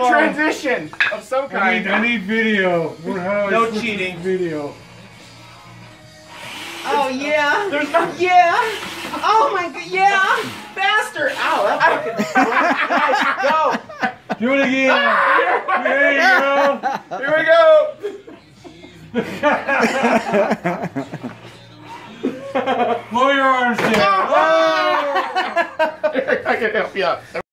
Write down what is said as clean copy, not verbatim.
transition of some kind. I need video. No cheating. Video. Oh yeah. There's no. Yeah. Oh my god. Yeah. Faster. Ow. That fucking. Guys, go. Do it again. There you go. Here we go. Blow your arms down. I can help you out.